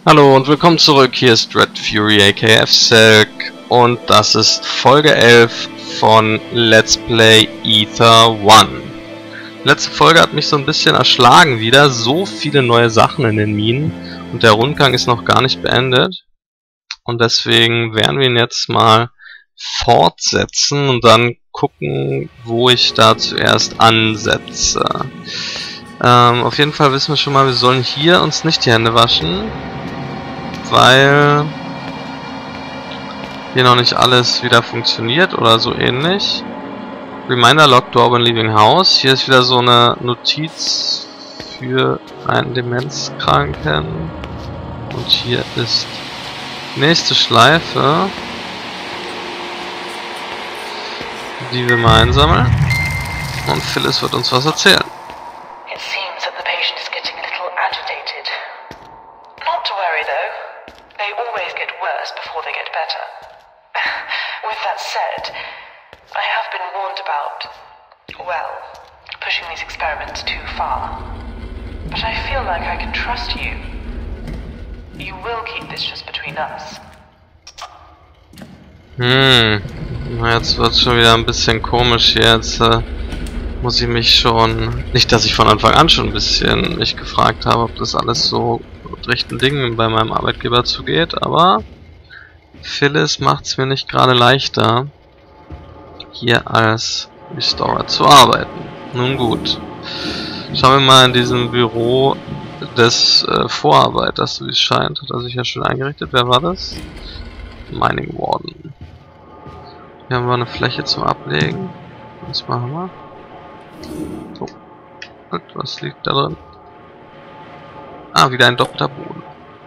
Hallo und willkommen zurück, hier ist Red Fury aka F-Silk und das ist Folge 11 von Let's Play Ether 1. Letzte Folge hat mich so ein bisschen erschlagen wieder, so viele neue Sachen in den Minen und der Rundgang ist noch gar nicht beendet. Und deswegen werden wir ihn jetzt mal fortsetzen und dann gucken, wo ich da zuerst ansetze. Auf jeden Fall wissen wir schon mal, wir sollen hier uns nicht die Hände waschen, weil hier noch nicht alles wieder funktioniert oder so ähnlich. Reminder locked door when leaving house. Hier ist wieder so eine Notiz für einen Demenzkranken. Und hier ist die nächste Schleife, die wir mal einsammeln. Und Phyllis wird uns was erzählen. It seems that the patient is getting a little agitated. Not to worry though. They always get worse before they get better. With that said, I have been warned about, well, pushing these experiments too far. But I feel like I can trust you. You will keep this just between us. Jetzt wird's schon wieder ein bisschen komisch hier. Jetzt muss ich mich schon... Nicht, dass ich von Anfang an schon ein bisschen mich gefragt habe, ob das alles so mit rechten Dingen bei meinem Arbeitgeber zugeht, aber Phyllis macht's mir nicht gerade leichter, hier als Restorer zu arbeiten. Nun gut. Schauen wir mal in diesem Büro des Vorarbeiters, wie es scheint. Hat er sich ja schön eingerichtet. Wer war das? Mining Warden. Hier haben wir eine Fläche zum Ablegen. Was machen wir? So. Und was liegt da drin? Ah, wieder ein doppelter Boden.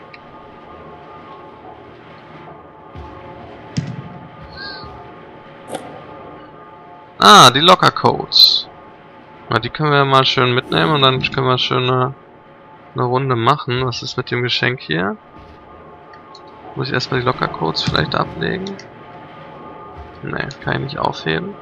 Ah, die Locker Codes. Na, die können wir mal schön mitnehmen und dann können wir schön eine Runde machen. Was ist mit dem Geschenk hier? Muss ich erstmal die Locker Codes vielleicht ablegen? Ne, kann ich nicht aufheben.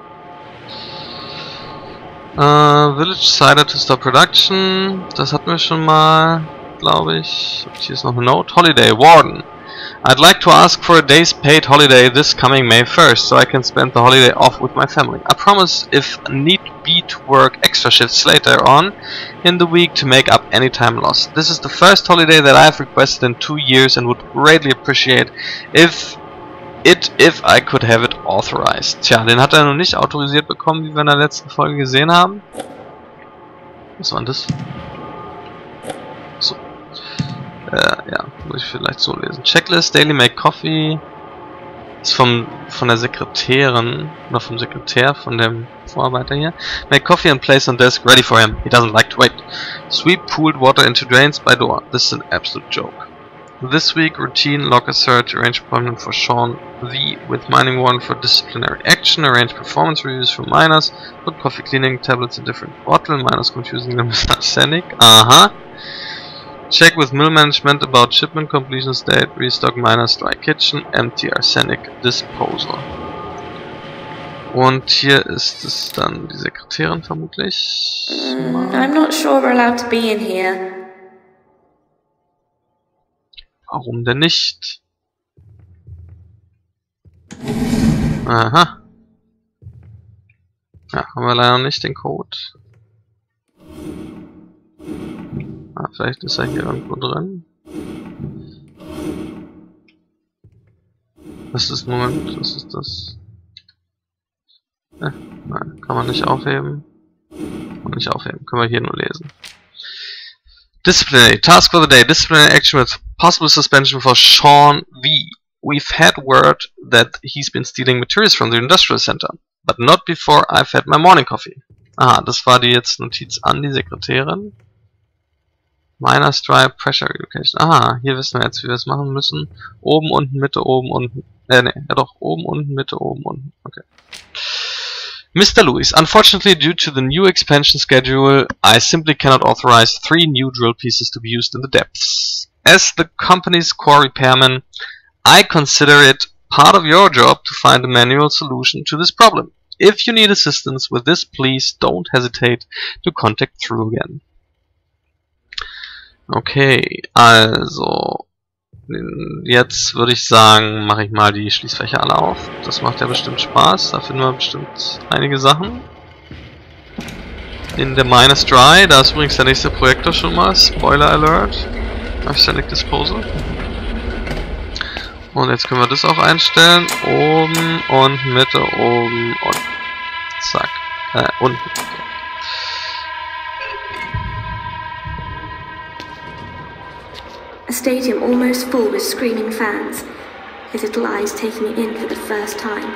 Village decided to stop production. Das hatten wir schon mal, glaube ich. Hier ist noch eine Note. Holiday, Warden. I'd like to ask for a day's paid holiday this coming May 1st, so I can spend the holiday off with my family. I promise if need be to work extra shifts later on in the week to make up any time lost. This is the first holiday that I have requested in 2 years and would greatly appreciate if I could have it authorized. Tja, den hat er noch nicht autorisiert bekommen, wie wir in der letzten Folge gesehen haben. Was war denn das? So. Ja, muss ich vielleicht so lesen. Checklist, Daily Make Coffee. Ist von der Sekretärin, oder vom Sekretär, von dem Vorarbeiter hier. Make coffee and place on desk, ready for him. He doesn't like to wait. Sweep pooled water into drains by door. This is an absolute joke. This week, routine locker search, arrange appointment for Sean V with Mining Warden for disciplinary action, arrange performance reviews for miners, put coffee cleaning tablets in different bottle, miners confusing them with arsenic. Aha. Check with mill management about shipment completion date, restock miners dry kitchen, empty arsenic disposal. Und hier ist es dann die Sekretärin vermutlich. I'm not sure we're allowed to be in here. Warum denn nicht? Aha. Ja, haben wir leider nicht den Code. Ah, vielleicht ist er hier irgendwo drin. Was ist, Moment, was ist das? Nein, kann man nicht aufheben. Kann man nicht aufheben, können wir hier nur lesen. Disciplinary. Task for the day. Disciplinary action with possible suspension for Sean V. We've had word that he's been stealing materials from the industrial center. But not before I've had my morning coffee. Aha, das war die jetzt Notiz an die Sekretärin. Miners Dry Pressure Education. Aha, hier wissen wir jetzt, wie wir es machen müssen. Oben, unten, Mitte, oben, unten. Ja doch, oben, unten, Mitte, oben, unten. Okay. Mr. Lewis, unfortunately due to the new expansion schedule, I simply cannot authorize 3 new drill pieces to be used in the depths. As the company's core repairman, I consider it part of your job to find a manual solution to this problem. If you need assistance with this, please don't hesitate to contact through again. Okay, also Jetzt würde ich sagen, mache ich mal die Schließfächer alle auf. Das macht ja bestimmt Spaß. Da finden wir bestimmt einige Sachen. In der Minus Dry, da ist übrigens der nächste Projektor schon mal. Spoiler Alert. Select Disposal. Und jetzt können wir das auch einstellen. Oben und Mitte, oben und zack. Unten. A stadium almost full with screaming fans, his little eyes taking it in for the first time.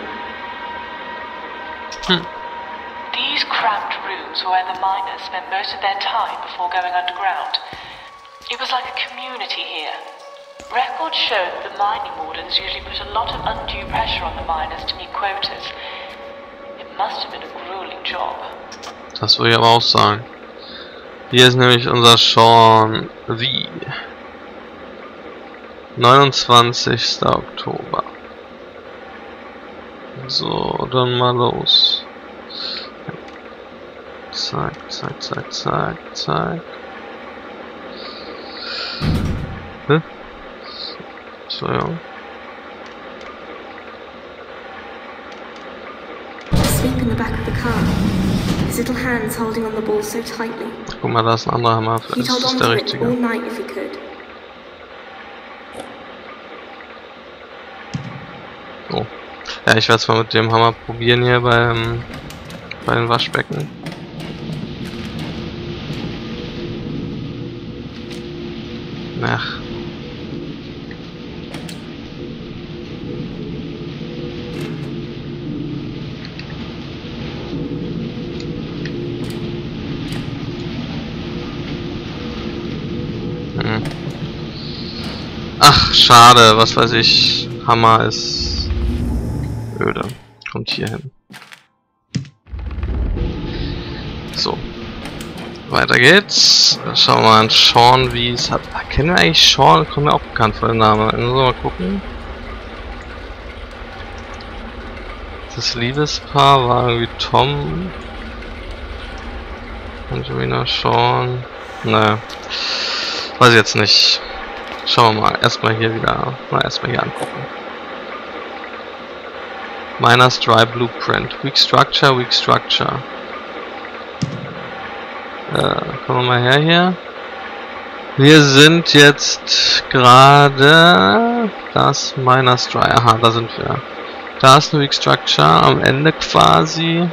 These cramped rooms were where the miners spent most of their time before going underground. It was like a community here. Records show that the mining wardens usually put a lot of undue pressure on the miners to meet quotas. It must have been a grueling job. Das würde ich aber auch sagen. Hier ist nämlich unser Sean V. 29. Oktober. So, dann mal los. Zack, zack, zack, zack, zack. Entschuldigung. Asleep in the back of the car, his little hands holding on the ball so tightly. Guck mal, da ist ein anderer Hammer. He'd Vielleicht hold ist das on der to it richtige. all night if he could. Oh. Ja, ich werde es mal mit dem Hammer probieren hier bei den Waschbecken. Ach. Ach, schade, was weiß ich. Hammer ist öde. Kommt hier hin. So. Weiter geht's. Schauen wir mal an Sean, wie es hat. Kennen wir eigentlich Sean? Kommt mir auch bekannt vor, der Name. Also mal gucken. Das Liebespaar war irgendwie Tom. Angelina, Sean. Naja. Weiß ich jetzt nicht. Schauen wir mal. Erstmal hier wieder. Erstmal hier angucken. Minus Dry Blueprint. Weak Structure, Weak Structure. Kommen wir mal her hier. Wir sind jetzt gerade. Das Minus Dry. Aha, da sind wir. Da ist eine Weak Structure. Am Ende quasi.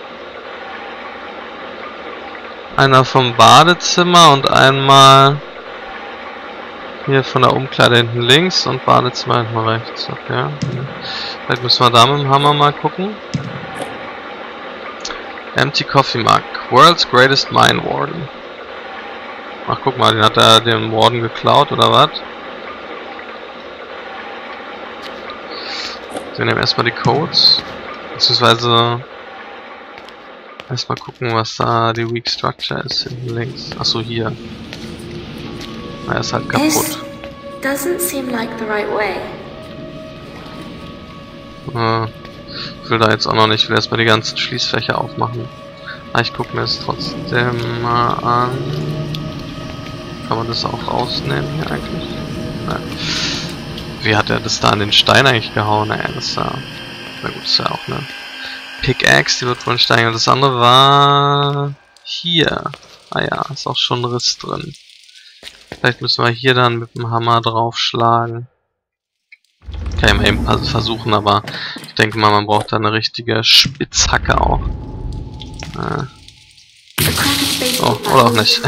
Einer vom Badezimmer und einmal hier von der Umkleide hinten links und Badezimmer hinten rechts. Okay. Vielleicht müssen wir da mit dem Hammer mal gucken. Empty Coffee Mug. World's Greatest Mine Warden. Ach, guck mal, den hat er dem Warden geklaut, oder was? Wir nehmen erstmal die Codes. Beziehungsweise erstmal gucken, was da die Weak Structure ist, hinten links. Achso, hier. Er ist halt kaputt. Doesn't seem like the right way. Ich will da jetzt auch noch nicht. Ich will erstmal die ganzen Schließfächer aufmachen. Aber ich gucke mir es trotzdem mal an. Kann man das auch rausnehmen hier eigentlich? Nein. Wie hat er das da an den Stein eigentlich gehauen? Naja, das ist ja. Na gut, ist ja auch eine Pickaxe, die wird wohl ein Stein. Und das andere war hier. Ah ja, ist auch schon ein Riss drin. Vielleicht müssen wir hier dann mit dem Hammer draufschlagen. Kann ich mal eben versuchen, aber ich denke mal, man braucht da eine richtige Spitzhacke auch. Oh, oder auch nicht.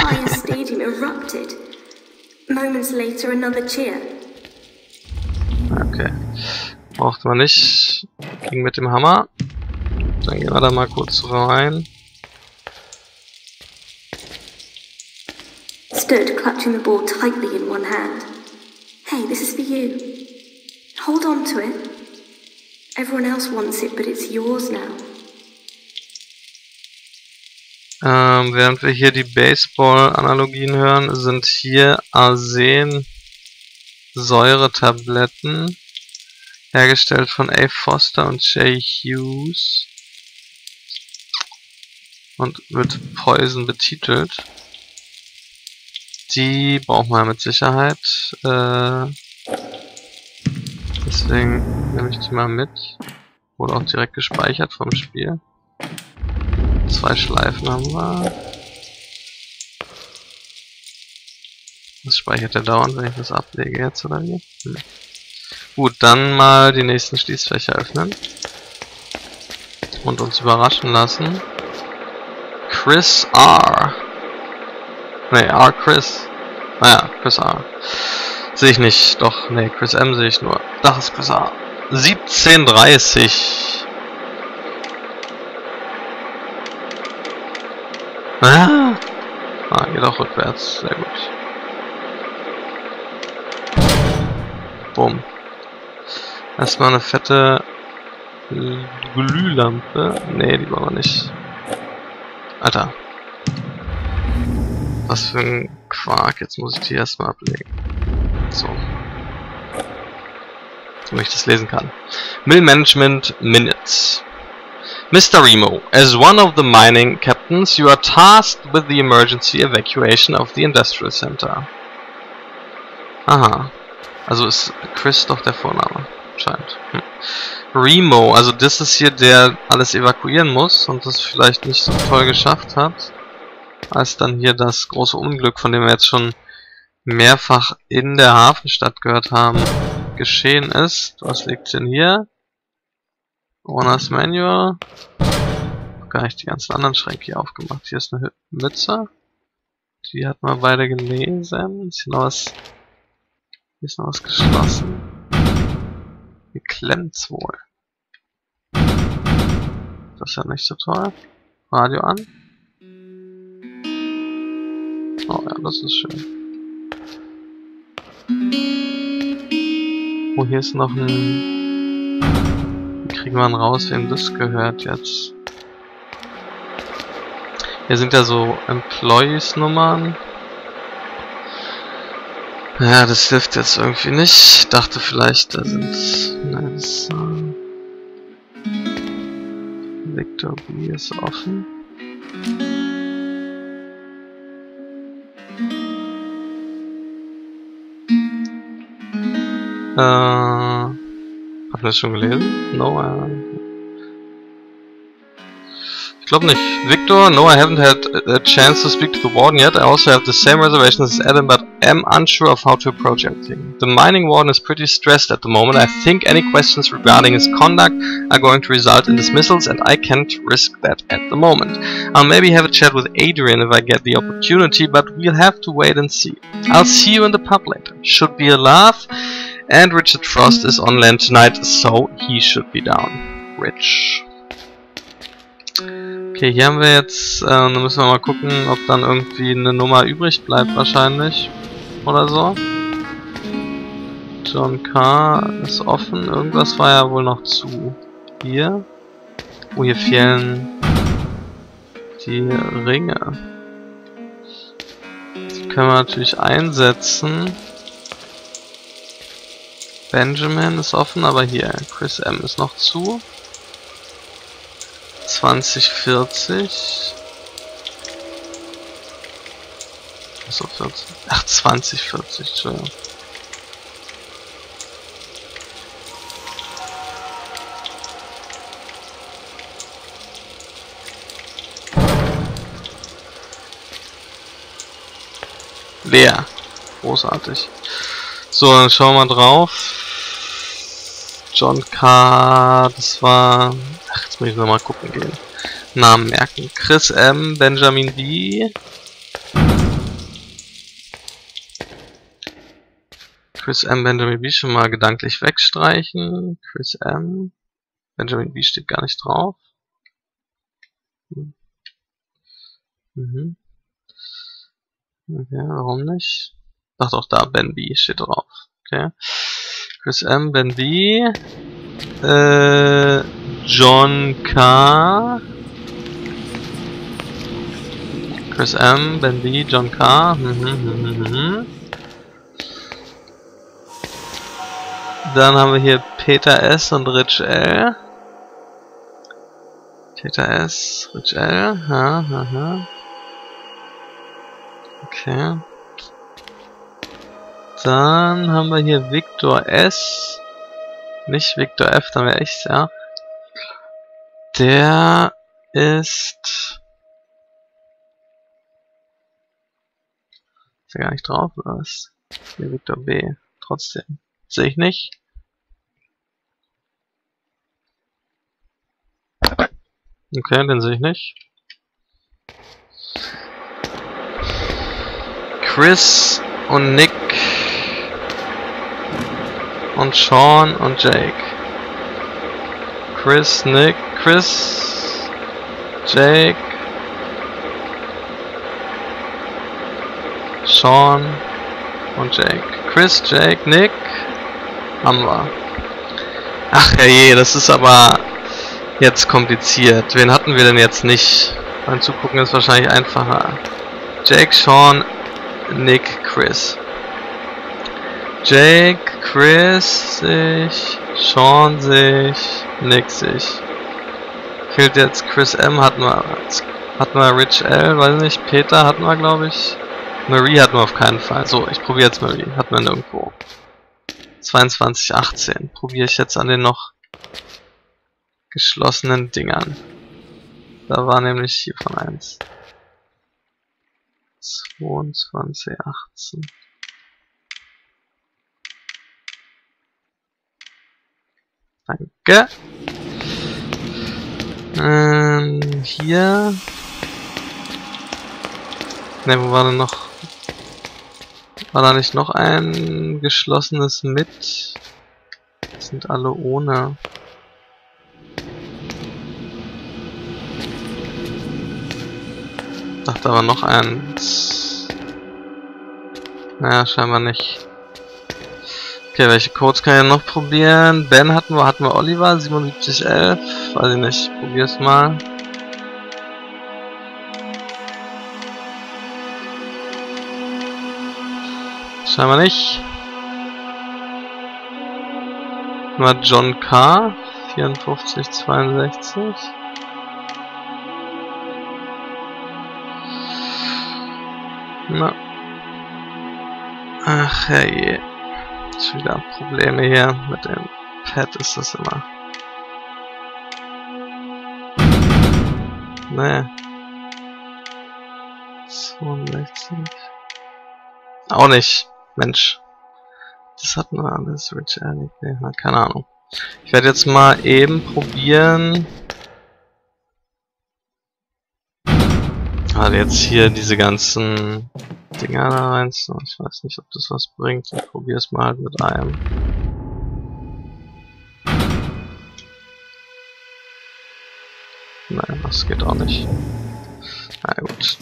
Okay. Braucht man nicht. Ging mit dem Hammer. Dann gehen wir da mal kurz rein. Stood clutching the ball tightly in one hand. Hey, this is for you. Hold on to it. Everyone else wants it, but it's yours now. Während wir hier die Baseball-Analogien hören, sind hier Arsensäure-Tabletten, hergestellt von A. Foster und J. Hughes und mit Poison betitelt. Die brauchen wir mit Sicherheit. Deswegen nehme ich die mal mit. Wurde auch direkt gespeichert vom Spiel. 2 Schleifen haben wir. Das speichert er dauernd, wenn ich das ablege jetzt, oder wie? Gut, dann mal die nächsten Schließfächer öffnen. Und uns überraschen lassen. Chris R. Ne, R. Chris. Naja, Chris R. Sehe ich nicht. Doch, ne, Chris M sehe ich nur. Das ist Chris R. 17:30. Ah, geht auch rückwärts. Sehr gut. Bumm. Erstmal eine fette Glühlampe. Ne, die wollen wir nicht. Alter. Was für ein Quark. Jetzt muss ich die erstmal ablegen. So. Damit ich das lesen kann. Mill Management Minutes. Mr. Remo, as one of the mining captains, you are tasked with the emergency evacuation of the industrial center. Aha. Also ist Chris doch der Vorname. Scheint. Remo, also das ist hier der alles evakuieren muss und das vielleicht nicht so toll geschafft hat, als dann hier das große Unglück, von dem wir jetzt schon mehrfach in der Hafenstadt gehört haben, geschehen ist. Was liegt denn hier? Owners Manual. Gar nicht die ganzen anderen Schränke hier aufgemacht. Hier ist eine Mütze. Die hatten wir beide gelesen. Ist hier noch was? Hier ist noch was geschlossen. Geklemmt's wohl. Das ist ja nicht so toll. Radio an. Oh ja, das ist schön. Oh, hier ist noch ein... Wie kriegen wir raus, wem das gehört jetzt? Hier sind ja so Employees-Nummern. Ja, das hilft jetzt irgendwie nicht. Ich dachte vielleicht, da sind... Nein, das... Victor B ist offen. Haben wir das schon gelesen? No, ich glaube nicht. Victor, no, I haven't had a chance to speak to the warden yet. I also have the same reservations as Adam, but am unsure of how to approach everything. The mining warden is pretty stressed at the moment. I think any questions regarding his conduct are going to result in dismissals, and I can't risk that at the moment. I'll maybe have a chat with Adrian if I get the opportunity, but we'll have to wait and see. I'll see you in the pub later. Should be a laugh. And Richard Frost is on land tonight, so he should be down. Rich. Okay, hier haben wir jetzt, dann müssen wir mal gucken, ob dann irgendwie eine Nummer übrig bleibt wahrscheinlich. Oder so. John K. ist offen, irgendwas war ja wohl noch zu. Hier. Oh, hier fehlen die Ringe. Die können wir natürlich einsetzen. Benjamin ist offen, aber hier, Chris M. ist noch zu. 2040. Achso, 40. Ach, 2040, Entschuldigung. Leer. Großartig. So, dann schauen wir mal drauf. John K. Das war... Ach, jetzt muss ich nochmal gucken gehen. Namen merken. Chris M. Benjamin B. Chris M. Benjamin B. schon mal gedanklich wegstreichen. Chris M. Benjamin B. steht gar nicht drauf. Okay, warum nicht? Ach doch, da, Ben B. steht drauf. Okay. Chris M. Ben B. John K. Chris M. Ben B. John K. Dann haben wir hier Peter S. und Rich L. Peter S. Rich L. Okay. Dann haben wir hier Victor S. nicht Victor F, dann wäre ich's, ja. Der ist... Ist er gar nicht drauf, oder was? Hier Victor B. Trotzdem. Sehe ich nicht. Okay, den sehe ich nicht. Chris und Nick und Sean und Jake. Chris, Nick, Chris, Jake, Sean und Jake. Chris, Jake, Nick haben wir. Ach je, das ist aber jetzt kompliziert. Wen hatten wir denn jetzt nicht? Beim Zugucken ist wahrscheinlich einfacher. Jake, Sean, Nick, Chris. Jake, Chris sich, Sean sich, Nick sich. Fehlt jetzt Chris M, hatten wir Rich L, weiß nicht, Peter hatten wir glaube ich. Marie hatten wir auf keinen Fall. So, ich probiere jetzt Marie, hatten wir nirgendwo. 2218. Probiere ich jetzt an den noch geschlossenen Dingern. Da war nämlich hiervon eins. 2218. Danke. Hier. Ne, wo war denn noch? War da nicht noch ein geschlossenes mit? Das sind alle ohne. Ich dachte aber noch eins. Naja, scheinbar nicht. Okay, welche Codes kann ich noch probieren? Ben hatten wir Oliver, 7711. Weiß ich nicht, probier's mal. Scheinbar nicht. Mal John K. 5462. Na. Ach herrje. Schon wieder Probleme hier. Mit dem Pad ist das immer. Nee. 62. Auch nicht. Mensch. Das hatten wir alles. Rich Eric. Nee, keine Ahnung. Ich werde jetzt mal eben probieren. Also jetzt hier diese ganzen Dinger da rein. Ich weiß nicht, ob das was bringt. Ich probiere es mal halt mit einem. Nein, das geht auch nicht. Na gut,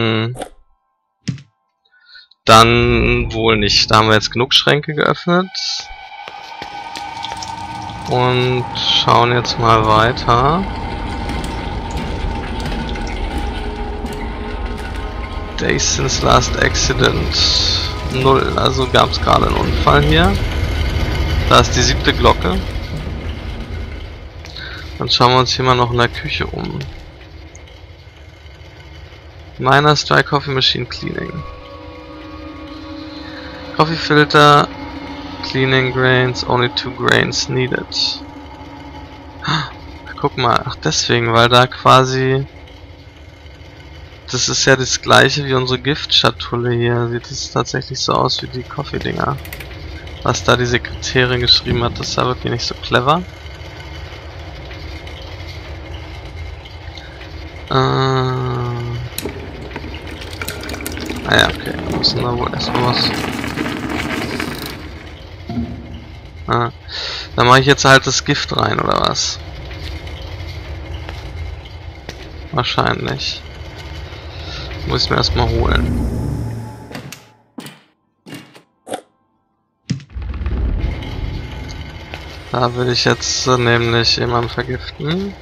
dann wohl nicht. Da haben wir jetzt genug Schränke geöffnet. Und schauen jetzt mal weiter. Days since last accident 0, also gab es gerade einen Unfall hier. Da ist die 7. Glocke. Dann schauen wir uns hier mal noch in der Küche um. Miners Dry Coffee Machine Cleaning. Coffee Filter Cleaning Grains, only 2 grains needed. Guck mal, ach deswegen, weil da quasi... Das ist ja das gleiche wie unsere Giftschatulle hier. Sieht es tatsächlich so aus wie die Coffee-Dinger. Was da die Sekretärin geschrieben hat, das ist ja wirklich nicht so clever. Ah ja, okay. Wir müssen da wohl erstmal was... Dann mache ich jetzt halt das Gift rein, oder was? Wahrscheinlich. Muss ich mir erstmal holen. Da will ich jetzt nämlich jemanden vergiften.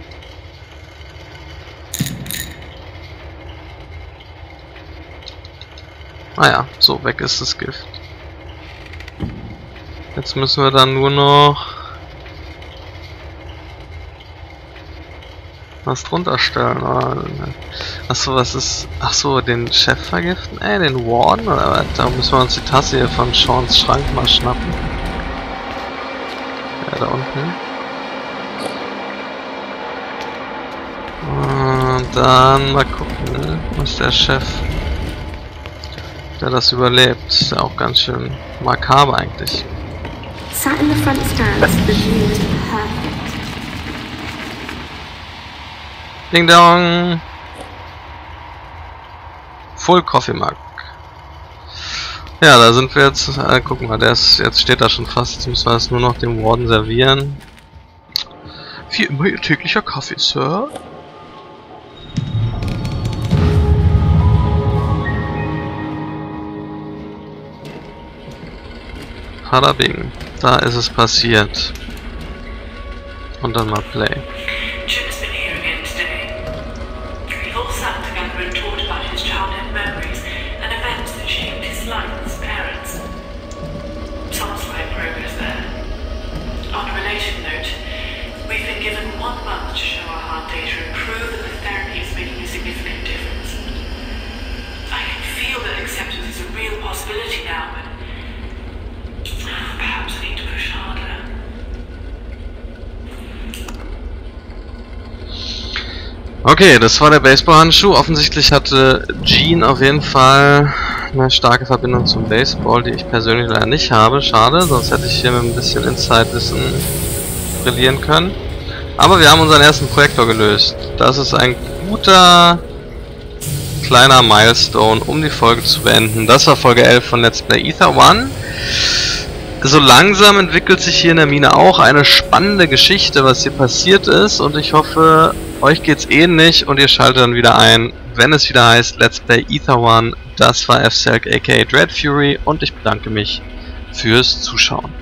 Ah ja, so weg ist das Gift. Jetzt müssen wir dann nur noch was drunter stellen. Achso, was ist... Achso, den Chef vergiften? Den Warden? Oder was? Da müssen wir uns die Tasse hier von Seans Schrank mal schnappen. Ja, weiter unten. Und dann mal gucken, ne? Was der Chef, der das überlebt. Ist ja auch ganz schön makaber eigentlich. Sat in the front stands, the view was perfect. Ding dong! Full Coffee Mug. Ja, da sind wir jetzt. Guck mal, jetzt steht da schon fast. Jetzt müssen wir es nur noch dem Warden servieren. Wie immer Ihr täglicher Kaffee, Sir. Bing. Da ist es passiert. Und dann mal Play. Okay, das war der Baseballhandschuh. Offensichtlich hatte Jean auf jeden Fall eine starke Verbindung zum Baseball, die ich persönlich leider nicht habe. Schade, sonst hätte ich hier mit ein bisschen Insight-Wissen brillieren können. Aber wir haben unseren ersten Projektor gelöst. Das ist ein guter kleiner Milestone, um die Folge zu beenden. Das war Folge 11 von Let's Play Ether One. So langsam entwickelt sich hier in der Mine auch eine spannende Geschichte, was hier passiert ist, und ich hoffe, euch geht's ähnlich und ihr schaltet dann wieder ein, wenn es wieder heißt Let's Play Ether One. Das war F-Selk aka Dread Fury und ich bedanke mich fürs Zuschauen.